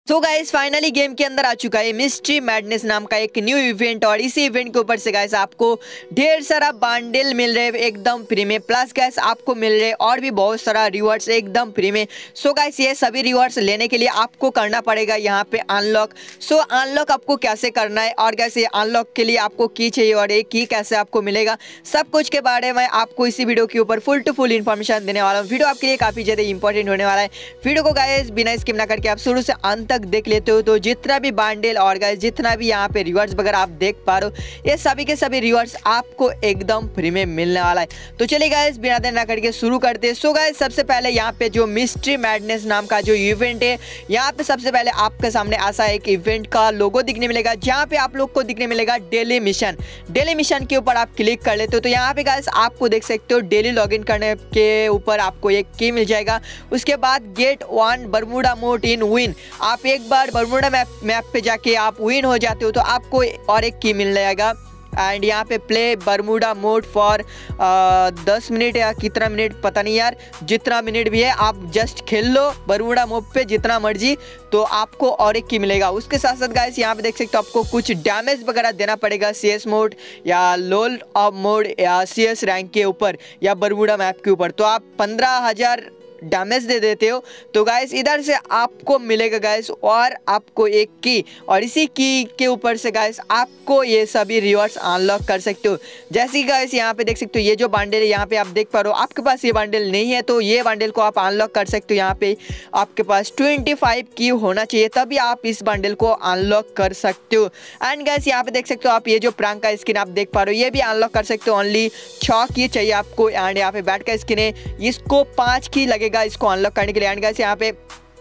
तो guys finally game के अंदर आ चुका है मिस्ट्री मैडनेस नाम का एक न्यू इवेंट और इसी इवेंट के ऊपर से गाइस आपको ढेर सारा बंडल मिल रहे हैं एकदम फ्री में। प्लस गाइस आपको मिल रहे और भी बहुत सारा रिवॉर्ड्स एकदम फ्री में। सो गाइस ये सभी रिवॉर्ड्स लेने के लिए आपको करना पड़ेगा यहाँ पे अनलॉक। सो अनलॉक आपको कैसे करना है और कैसे अनलॉक के लिए आपको की चाहिए और एक की कैसे आपको मिलेगा, सब कुछ के बारे में आपको इसी वीडियो के ऊपर फुल टू फुल इन्फॉर्मेशन देने वाला हूँ। वीडियो आपके लिए काफी ज्यादा इंपॉर्टेंट होने वाला है। वीडियो को गाइस बिना स्किप ना करके आप शुरू से अंत देख लेते हो तो जितना भी बंडल और गाइस जितना भी यहाँ पे रिवॉर्ड्स वगैरह आप देख पा रहे हो ये सभी के सभी रिवॉर्ड्स आपको एकदम फ्री में मिलने वाला है। तो चलिए गाइस बिना देर ना करके शुरू करते हैं। सो गाइस सबसे पहले यहाँ पे जो मिस्ट्री मैडनेस नाम का जो इवेंट है यहाँ पे सबसे पहले आपके सामने ऐसा एक इवेंट का लोगो दिखने मिलेगा जहाँ पे आप लोग को दिखने मिलेगा डेली मिशन। डेली मिशन के ऊपर आप क्लिक कर लेते हो तो यहाँ पे गाइस आपको देख सकते हो डेली लॉगिन करने के ऊपर आपको एक की मिल जाएगा। उसके बाद get 1 Bermuda mode in win, आप एक बार बर्मुडा मैप पे जाके आप विन हो जाते हो तो आपको और एक की मिल जाएगा। एंड यहाँ पे play Bermuda mode for 10 minute या कितना मिनट पता नहीं यार, जितना मिनट भी है आप जस्ट खेल लो बर्मुडा मोड पे जितना मर्जी, तो आपको और एक की मिलेगा। उसके साथ साथ गाइस यहाँ पे देख सकते हो आपको कुछ डैमेज वगैरह देना पड़ेगा CS मोड या लोल ऑफ मोड या CS रैंक के ऊपर या बर्मुडा मैप के ऊपर, तो आप 15,000 डैमेज दे देते हो तो गाइस इधर से आपको मिलेगा गाइस और आपको एक की, और इसी की के ऊपर से गाइस आपको ये सभी रिवॉर्ड्स अनलॉक कर सकते हो। जैसे कि गाइस यहाँ पे देख सकते हो ये जो बंडल है यहाँ पे आप देख पा रहे हो, आपके पास ये बंडल नहीं है तो ये बंडल को आप अनलॉक कर सकते हो। यहाँ पे आपके पास 25 की होना चाहिए तभी आप इस बंडल को अनलॉक कर सकते हो। एंड गाइस यहाँ पे देख सकते हो आप ये जो प्रांक का स्किन आप देख पा रहे हो ये भी अनलॉक कर सकते हो। ओनली 6 की चाहिए आपको। एंड यहाँ पे बैट का स्किन है, इसको 5 की लगेगा इसको अनलॉक करने के लिए। एंड गाइस यहाँ पे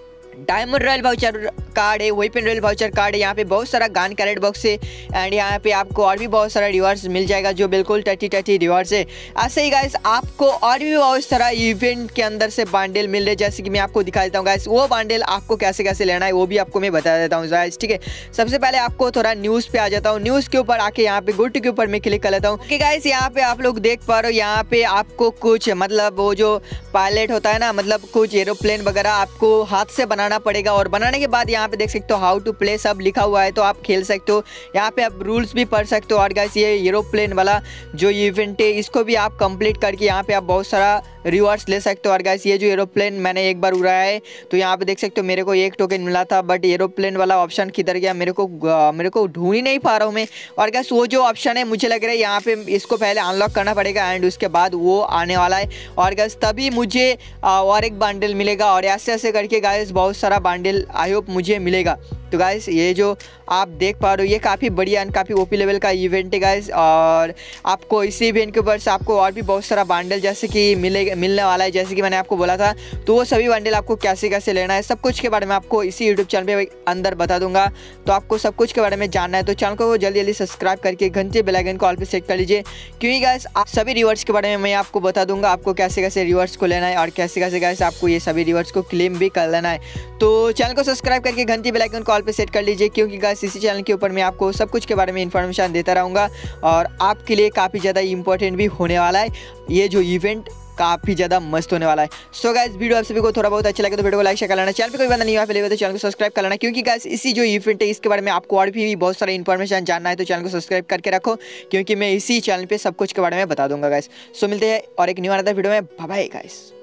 डायमंड रॉयल वाउचर कार्ड है, वेपन रॉयल वाउचर कार्ड है, यहाँ पे बहुत सारा गन कैरेट बॉक्स है। एंड यहाँ पे आपको और भी बहुत सारा रिवॉर्ड्स मिल जाएगा जो बिल्कुल टची रिवॉर्ड्स है। ऐसे ही गाइस आपको और भी बहुत सारा इवेंट के अंदर से बंडल मिल रहे हैं, जैसे कि मैं आपको दिखा देता हूँ गाइस वो बंडल आपको कैसे कैसे लेना है वो भी आपको मैं बता देता हूँ गाइस, ठीक है। सबसे पहले आपको थोड़ा न्यूज़ पे आ जाता हूँ। न्यूज़ के ऊपर आके यहाँ पे गुड के ऊपर मैं क्लिक कर लेता हूँ कि गाइस यहाँ पे आप लोग देख पा रहे हो यहाँ पे आपको कुछ मतलब वो जो पायलट होता है ना, मतलब कुछ एरोप्लेन वगैरह आपको हाथ से बनाना पड़ेगा और बनाने के बाद यहाँ पे देख सकते हो हाउ टू प्ले सब लिखा हुआ है तो आप खेल सकते हो। यहाँ पे आप रूल्स भी पढ़ सकते हो। और गाइस ये एरोप्लेन वाला जो इवेंट है इसको भी आप कंप्लीट करके यहाँ पे आप बहुत सारा रिवॉर्ड्स ले सकते हो। और गाइस ये जो एरोप्लेन मैंने एक बार उड़ाया है तो यहाँ पे देख सकते हो मेरे को 1 टोकन मिला था, बट एरोप्लेन वाला ऑप्शन किधर गया मेरे को ढूंढ ही नहीं पा रहा हूँ मैं। और गाइस वो जो ऑप्शन है मुझे लग रहा है यहाँ पे इसको पहले अनलॉक करना पड़ेगा एंड उसके बाद वो आने वाला है और गाइस तभी मुझे और एक बंडल मिलेगा। और ऐसे ऐसे करके गाइस बहुत सारा बंडल आई होप मुझे मिलेगा। तो गाइस ये जो आप देख पा रहे हो ये काफ़ी बढ़िया एंड काफ़ी ओपी लेवल का इवेंट है गाइस। और आपको इसी इवेंट के ऊपर से आपको और भी बहुत सारा बंडल जैसे कि मिलने वाला है, जैसे कि मैंने आपको बोला था। तो वो सभी बंडल आपको कैसे कैसे लेना है सब कुछ के बारे में आपको इसी यूट्यूब चैनल पे अंदर बता दूंगा। तो आपको सब कुछ के बारे में जानना है तो चैनल को जल्दी जल्दी सब्सक्राइब करके घंटे बेल आइकन को ऑल पे सेट कर लीजिए, क्योंकि गाइस सभी रिवॉर्ड्स के बारे में मैं आपको बता दूंगा आपको कैसे कैसे रिवॉर्ड्स को लेना है और कैसे कैसे गाइस आपको ये सभी रिवॉर्ड्स को क्लेम भी कर लेना है। तो चैनल को सब्सक्राइब करके घंटी बेल आइकन को ऑल पे सेट कर लीजिए, क्योंकि गाइस इसी चैनल के ऊपर मैं आपको सब कुछ के बारे में इन्फॉर्मेशन देता रहूँगा और आपके लिए काफ़ी ज़्यादा इंपॉर्टेंट भी होने वाला है। ये जो इवेंट काफ़ी ज़्यादा मस्त होने वाला है। सो गाइस वीडियो आप सभी को थोड़ा बहुत अच्छा लगे तो वीडियो को लाइक शेयर कर लेना। चैनल पे कोई बंदा नहीं हुआ पहले तो चैनल को सब्सक्राइब कर लेना, क्योंकि गाइस इसी जो इवेंट है इसके बारे में आपको और भी बहुत सारा इन्फॉर्मेशन जानना है तो चैनल को सब्सक्राइब करके रखो, क्योंकि मैं इसी चैनल पे सब कुछ के बारे में बता दूंगा गाइस। सो मिलते हैं और एक न्यू अनदर वीडियो में। Bye bye guys.